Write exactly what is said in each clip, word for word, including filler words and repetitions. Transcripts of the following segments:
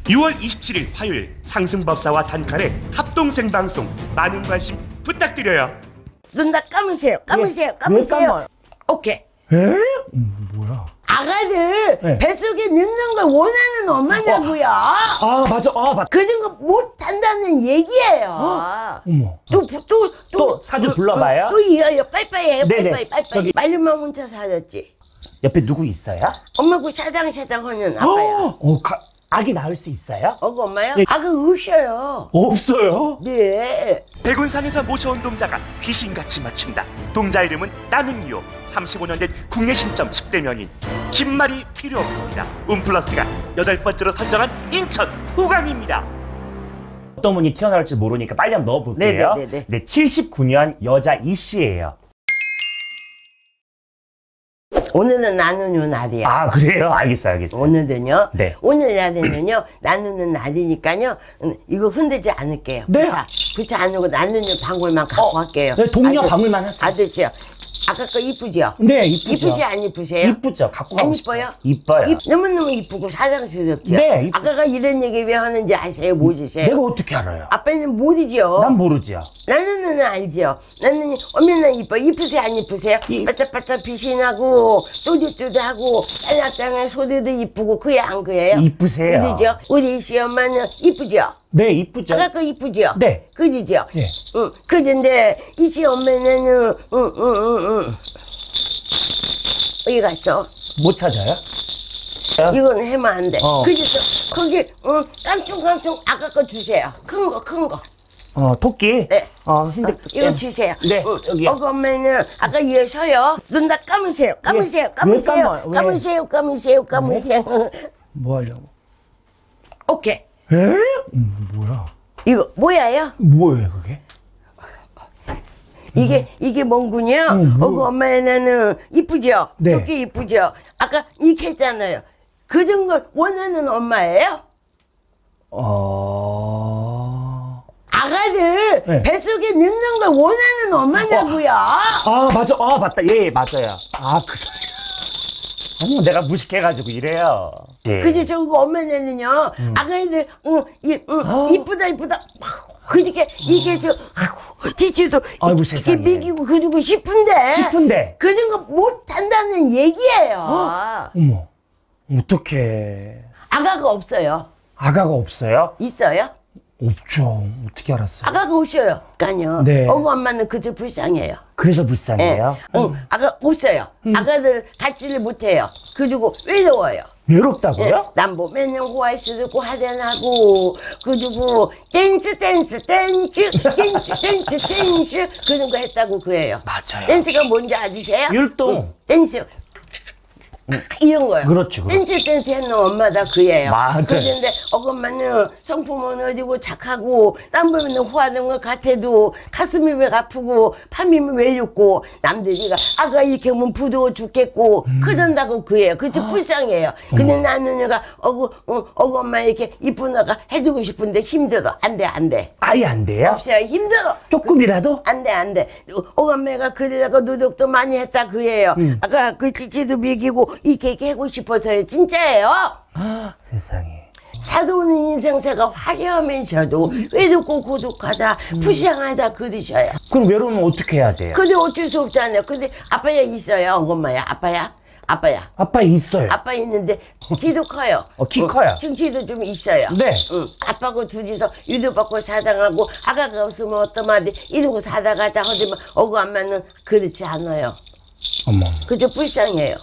유월 이십칠일 화요일 상승법사와 단칼의 합동생 방송 많은 관심 부탁드려요. 눈 다 감으세요. 감으세요. 예, 감으세요. 오케이. 에? 음, 뭐야? 아가들 네. 뱃속에 넣는 걸 원하는 엄마냐고요. 아 맞아. 아 맞. 그런 거 못 한다는 얘기예요. 어머. 또또또 또 사진 불러봐요. 또 이어요. 빠이빠이 해요. 네네. 빠이빠이 빠이빠이. 저기- 말려만 혼자 살았지. 옆에 누구 있어요? 엄마 그 샤당샤당 하는 아빠야. 어, 가, 아기 낳을 수 있어요? 어그 엄마요? 네. 아가 없어요. 없어요. 네. 백운산에서 모셔온 동자가 귀신같이 맞춘다. 동자 이름은 나눔요. 삼십오 년 된 국내 신점 십 대 명인. 긴 말이 필요 없습니다. 움플러스가 여덟 번째로 선정한 인천 후광입니다. 어떤 분이 태어날지 모르니까 빨리 한번 넣어볼게요. 네네네네. 네, 칠십구 년 여자 이씨예요. 오늘은 나누는 날이야. 아 그래요? 알겠어요, 알겠어요. 오늘은요. 네. 오늘 날에는요. 나누는 날이니까요. 음, 이거 흔들지 않을게요. 네. 자, 그렇지 않고 나누는 방울만 갖고 어, 갈게요. 네, 동료 아들- 방울만 했어요. 아저씨요. 아까 거 이쁘죠? 네, 이쁘죠. 이쁘지 안 이쁘세요? 이쁘죠. 갖고 가고 안 싶어요. 이뻐요? 이뻐요. 이- 너무너무 이쁘고 사랑스럽죠? 네, 이쁘- 아까가 이런 얘기 왜 하는지 아세요? 모르세요? 내가 어떻게 알아요? 아빠는 모르죠? 난 모르죠. 나는 알죠. 나는 얼마나 이뻐. 이쁘세요? 안 이쁘세요? 이- 바짝바짝 빛이 나고 또렷또렷하고 짤랑짤랑 소리도 이쁘고 그게 안 그래요? 이쁘세요. 그죠? 우리 시엄마는 이쁘죠? 네, 이쁘죠. 아까 거 이쁘죠? 네. 그지죠? 네. 응. 그런데 이 시엄마는 응, 응, 응, 응. 어디 갔어? 못 찾아요? 이건 해면 안 돼. 어. 그래서 거기 응, 깡총깡총 아까 거 주세요. 큰 거, 큰 거. 어, 토끼? 네. 어, 흰색. 이거 네. 주세요. 네, 응. 여기요. 어, 그러면은 아까 이어 서요. 눈 다 감으세요. 감으세요. 왜 감으세요. 감아요? 왜? 감으세요. 감으세요. 감으세요. 뭐 하려고? 오케이. 에? 음, 뭐야? 이거 뭐야요? 뭐예요, 그게? 이게 이게 뭔군요? 음, 뭐. 어, 그 엄마는 이쁘죠? 네. 좋게 이쁘죠? 아까 이렇게 했잖아요. 그런 걸 원하는 엄마예요? 어... 아가들 네. 뱃속에 넣는 걸 원하는 엄마냐고요. 아, 맞아. 아, 맞다. 예, 맞아요. 아, 그 소리. 어머, 내가 무식해가지고 이래요. 예. 그지 저거 엄마네는요. 아가들 응, 이, 응, 아. 이쁘다 이쁘다. 그렇게 이게 저 아이고 지치도 아이고, 이렇게 세상에. 먹이고 그러고 싶은데 싶은데. 그런 거 못 한다는 얘기예요. 어머, 어떡해. 아가가 없어요. 아가가 없어요? 있어요? 없죠. 어떻게 알았어요? 아가가 오셔요. 그러니까요. 네. 어구 엄마는 그저 불쌍해요. 그래서 예. 불쌍해요? 응, 아가 없어요. 아가들 갖지를 못해요. 그리고 외로워요. 외롭다고요? 예, 난 보면은 호화스럽고 화려하고 그리고 댄스 댄스 댄스 댄스 댄스 댄스 그런 거 했다고 그래요. 맞아요. 댄스가 뭔지 아세요? 율동. 응, 댄스 이런 거요. 그렇죠, 그렇죠. 댄스 댄스 했는 엄마다 그예요. 맞아요. 그런데 엄마는 성품은 어디고 착하고 남 보면 호하는 것 같아도 가슴이 왜 아프고 밤이 왜 죽고 남들이가 아가 이렇게 하면 부러워 죽겠고 음. 그런다고 그예요. 그저 불쌍해요. 근데 나는 얘가 어구 어, 어구 엄마 이렇게 이쁜 애가 해주고 싶은데 힘들어. 안 돼 안 돼. 아예 안 돼요? 없어요. 힘들어. 조금이라도? 안 돼, 안 돼. 엄마가 그러다가 노력도 많이 했다, 그예요. 음. 아까 그 지지도 먹이고, 이렇게, 이렇게 하고 싶어서요. 진짜예요. 아, 세상에. 살아오는 인생새가 화려하면서도 외롭고 고독하다, 불쌍하다, 그러셔요. 그럼 외로우면 어떻게 해야 돼요? 근데 어쩔 수 없잖아요. 근데 아빠야 있어요, 엄마야. 아빠야? 아빠야. 아빠 있어요. 아빠 있는데 키도 커요. 어, 키 커요. 등치도 좀 있어요. 네. 응. 아빠하고 둘이서 유도받고 사당하고 아가가 없으면 어떠마디 이러고 사다가자 하지만 어구 엄마는 그렇지 않아요. 어머. 그저 불쌍해요.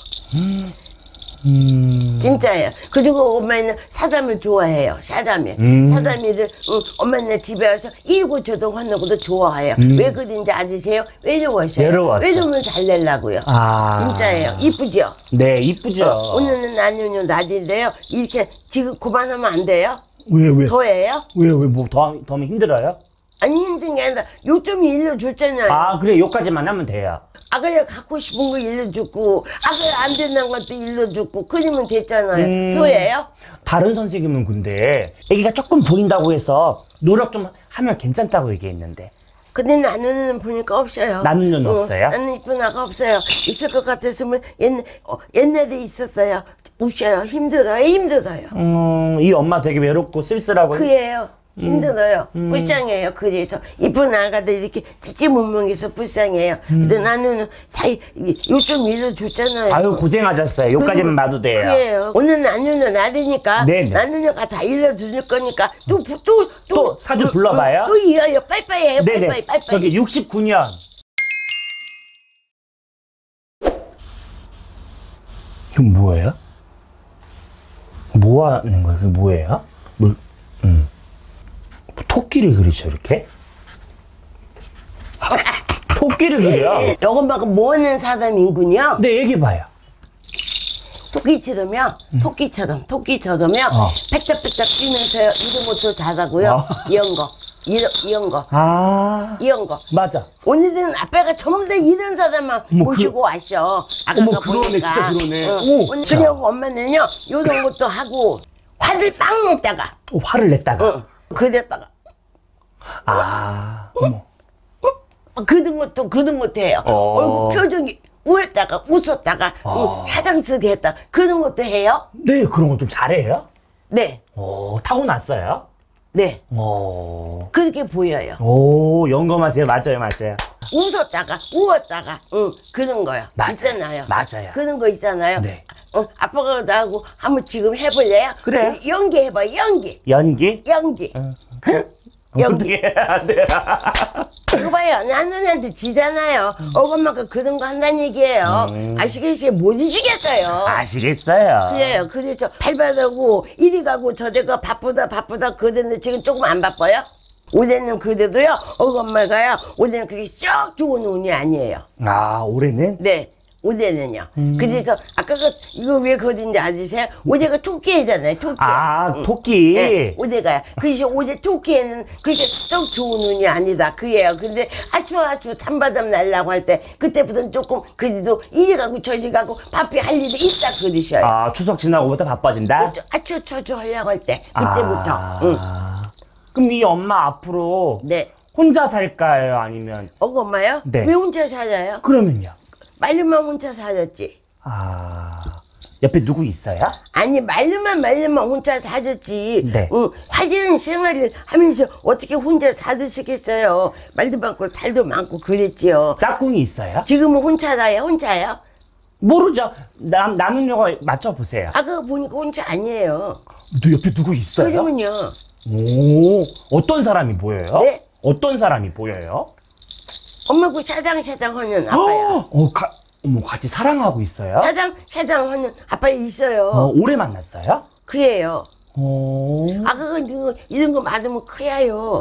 음. 진짜예요. 그리고 엄마는 사담을 좋아해요. 사담이. 음. 사담이를 응, 엄마는 집에 와서 이고 저도 하는 것도 좋아해요. 음. 왜 그런지 아세요? 외로워서요. 외로웠어. 외로우면 잘 내려고요. 아. 진짜예요. 이쁘죠? 네, 이쁘죠. 어, 오늘은 나누는 낮인데요. 이렇게 지금 그만하면 안 돼요? 왜, 왜? 더해요? 왜, 왜, 뭐, 더, 더 하면 힘들어요? 아니 힘든 게 아니라 요점이 일러줬잖아요. 아, 그래, 요까지만 하면 돼요. 아가야 갖고 싶은 거 일러주고 아가야 안 된다는 것도 일러주고 그러면 됐잖아요. 음. 더해요? 다른 선생님은 근데 애기가 조금 보인다고 해서 노력 좀 하면 괜찮다고 얘기했는데 근데 나는 보니까 없어요. 나는은 없어요? 나는 이쁜 아가 없어요. 있을 것 같았으면 옛, 어, 옛날에 있었어요. 없어요. 힘들어요. 힘들어요. 음, 이 엄마 되게 외롭고 쓸쓸하고. 그래요. 힘들어요. 음. 불쌍해요. 그래서 이쁜 아가들 이렇게 찌찌뭉뭉해서 불쌍해요. 근데 나는 사이 요좀 일러줬잖아요. 아유, 고생하셨어요. 요까지만 봐도 돼요. 그래요. 오늘 나누녀 날이니까 네네. 나누녀가 다 일러줄 거니까 또 또 또 사진 불러봐요. 또 이어요. 빠이빠이 해요. 네네. 빠이빠이 빠이빠이. 저기 육십구 년. 이거 뭐예요? 뭐 하는 거예요? 그게 뭐예요? 뭘, 음. 토끼를 그리죠, 이렇게? 토끼를 그려? 요것만큼 뭐는 사람인군요. 네, 얘기해봐요. 토끼처럼요. 토끼처럼 토끼처럼요. 어. 빽딱빽딱 뛰면서요. 이런 것도 잘하고요. 어. 이런 거. 이런, 이런 거. 아, 이런 거. 맞아. 오늘은 아빠가 전부 다 이런 사람만 어머, 모시고 그- 왔어. 아까가 어머, 그러네, 보니까. 진짜 그러네. 어. 오, 오늘 자. 그냥 엄마는요. 요런 것도 하고 화를 빵 냈다가 어, 화를 냈다가. 어. 그랬다가 아, 어머. 그런 것도 그런 것도 해요. 어. 얼굴 표정이 웃었다가 웃었다가 어. 응, 사장쓰게 했다. 그런 것도 해요. 네, 그런 거 좀 잘해요? 네. 오, 타고났어요? 네. 오, 그렇게 보여요. 오, 영검하세요. 맞아요, 맞아요. 웃었다가 우었다가 응 그런 거요. 맞아요. 있잖아요. 맞아요. 그런 거 있잖아요. 네. 어, 아빠가 나하고 한번 지금 해볼래요? 그래. 우리 연기 해봐. 연기. 연기? 연기. 연기. 어떻게 해야 돼? 이거 봐요. 나는한테 지잖아요. 어엄마가 그런 거 한다는 얘기예요. 음. 아시겠어요? 못 이시겠어요. 아시겠어요? 그래요. 그래서 발바닥고 이리 가고 저리 가 바쁘다 바쁘다 그랬는데 지금 조금 안 바빠요? 올해는 그래도요. 어엄마가요. 올해는 그게 썩 좋은 운이 아니에요. 아, 올해는? 네. 올해는요. 음. 그래서 아까 그 이거 왜 그런지 아세요? 올해가 토끼잖아요. 토끼. 아, 응. 토끼. 네, 올해가요. 그래서 올해 토끼에는 그게 썩 좋은 운이 아니다. 그예요. 근데 아추 아추 찬바람 날라고 할 때 그때부터는 조금 그래도 이리 가고 저리 가고 바삐 할 일이 있다 그러셔요. 아, 추석 지나고부터 바빠진다? 아추 저추 하려고 할 때 그때부터. 아, 응. 그럼 이 엄마 앞으로 네. 혼자 살까요? 아니면? 어그 엄마요? 네. 왜 혼자 살아요? 그러면요? 말로만 혼자 살았지. 아, 옆에 누구 있어요? 아니 말로만 말로만 혼자 사셨지. 네. 응, 화려한 생활을 하면서 어떻게 혼자 사드시겠어요. 말도 많고 살도 많고 그랬지요. 짝꿍이 있어요? 지금은 혼자다요? 혼자요? 모르죠. 나, 나는 요거 맞춰보세요. 아까 보니까 혼자 아니에요. 너 옆에 누구 있어요? 그러면요. 오, 어떤 사람이 보여요? 네. 어떤 사람이 보여요? 엄마 그 사장 사장 하는 아빠야. 어, 가, 어머, 같이 사랑하고 있어요? 사장 사장 하는 아빠 있어요. 어, 오래 만났어요? 그래요. 어. 아까 이런 거, 이런 거 맞으면 커야요.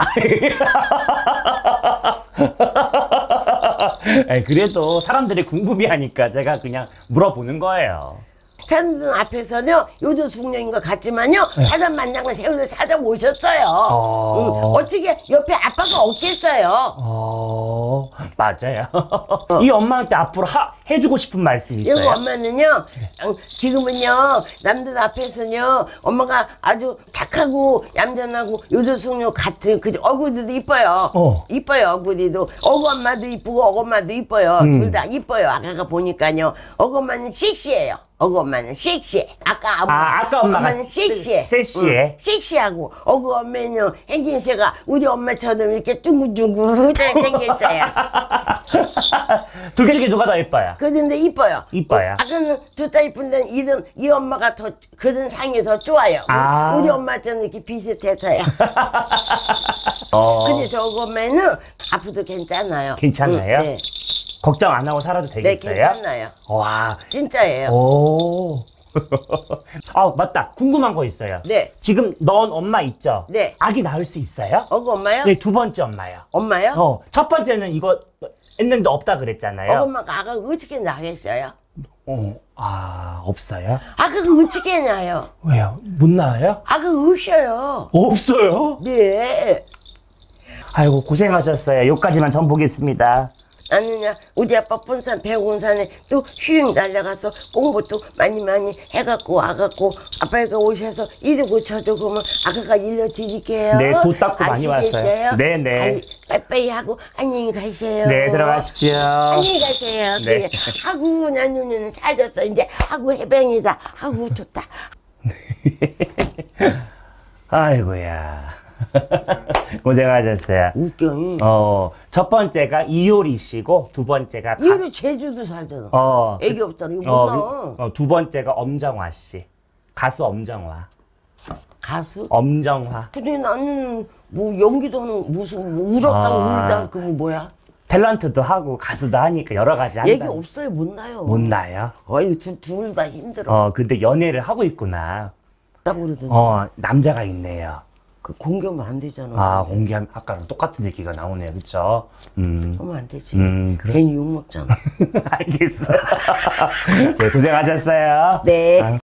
아니, 그래도 사람들이 궁금해하니까 제가 그냥 물어보는 거예요. 사람들 앞에서는요 요즘 숙녀인 것 같지만요 사람 만나고 세우서 사장 오셨어요. 어. 응, 어떻게 옆에 아빠가 없겠어요. 어, 맞아요. 이 엄마한테 앞으로 하, 해주고 싶은 말씀 이거 있어요? 엄마는요 응, 지금은요 남들 앞에서는요 엄마가 아주 착하고 얌전하고 요즘 숙녀 같은 그 얼굴도 이뻐요. 어. 이뻐요 얼굴이도. 어구 엄마도 이쁘고 어구 엄마도 이뻐요. 음. 둘 다 이뻐요. 아까가 보니까요 어구 엄마는 씩씩해요. 어구 엄마는 씩씩해. 아까 엄마, 아, 아까 엄마가 엄마는 씩씩해. 섹시해? 응, 씩씩하고 어구 엄마는 행김새가 우리 엄마처럼 이렇게 둥글둥글 생겼어요. 둘 중에 누가 더 예뻐요? 그런데 이뻐요. 이뻐요? 아까는 둘 다 이쁜데 이런 이 엄마가 더 그런 상이 더 좋아요. 아. 우리 엄마처럼 이렇게 비슷해서요. 어, 그래서 어구 엄마는 앞으로도 괜찮아요. 괜찮아요? 응, 네. 걱정 안 하고 살아도 네, 되겠어요? 괜찮아요. 와, 진짜예요. 오. 아, 맞다. 궁금한 거 있어요. 네. 지금 넌 엄마 있죠? 네. 아기 낳을 수 있어요? 어구 엄마요? 네, 두 번째 엄마요. 엄마요? 어, 첫 번째는 이거 했는데 없다 그랬잖아요. 어구 엄마가 아까 어떻게 나겠어요? 어, 아, 없어요? 아까 어떻게 나요? 왜요? 못 나와요? 아까 없어요. 없어요? 네. 아이고, 고생하셨어요. 여기까지만 전 보겠습니다. 나는야 우리 아빠 본산 백운산에 또 휴행 날려가서 공부 또 많이 많이 해갖고 와갖고 아빠가 오셔서 이러고 저러고 면 아가가 일러드릴게요. 네, 도딱도 많이 아시겠어요? 왔어요. 네, 네. 빠빠이 하고 안녕히 가세요. 네, 들어가십시오. 안녕히 가세요. 네. 그래. 하고 나누는 살졌어. 이제 하고 해병이다. 하고 좋다. 아이고야. 고생하셨어요. 웃겨. 어, 첫 번째가 이효리씨고, 두 번째가. 가- 이효리 제주도 살잖아. 어, 애기 없잖아. 이거 어, 몰라. 그- 어, 두 번째가 엄정화씨. 가수 엄정화. 가수? 엄정화. 근데 나는 뭐 연기도 하는 무슨 뭐 울었다 아. 울다 그거 뭐야? 탤런트도 하고 가수도 하니까 여러 가지 한다. 얘기 없어요. 못 나요. 못 나요? 어이 둘 다 힘들어. 어, 근데 연애를 하고 있구나. 딱 그러더니 어, 남자가 있네요. 그 공개하면 안 되잖아. 아, 공개하면 아까랑 똑같은 얘기가 나오네요. 그쵸? 음. 하면 안 되지. 음, 그래. 괜히 욕 먹잖아. 알겠어. 네, 고생하셨어요. 네. 아.